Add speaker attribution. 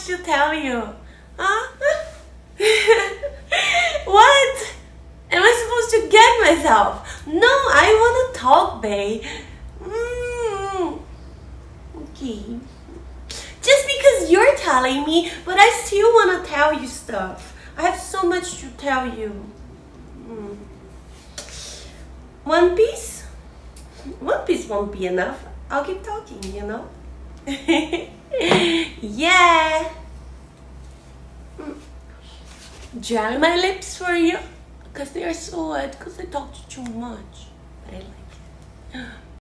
Speaker 1: much to tell you. Huh? What? Am I supposed to get myself? No, I want to talk, babe. Okay. Just because you're telling me, but I still want to tell you stuff. I have so much to tell you. One Piece? One Piece won't be enough. I'll keep talking, you know? Yeah. Dry my lips for you. Because they are so wet. Because I talked too much. But I like it.